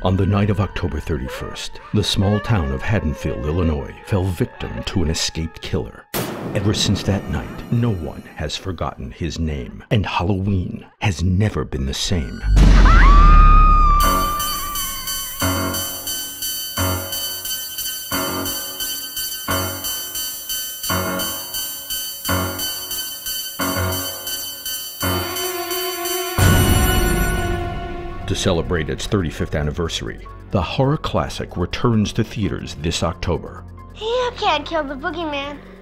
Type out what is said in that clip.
On the night of October 31st, the small town of Haddonfield, Illinois, fell victim to an escaped killer. Ever since that night, no one has forgotten his name, and Halloween has never been the same. To celebrate its 35th anniversary, the horror classic returns to theaters this October. You can't kill the boogeyman.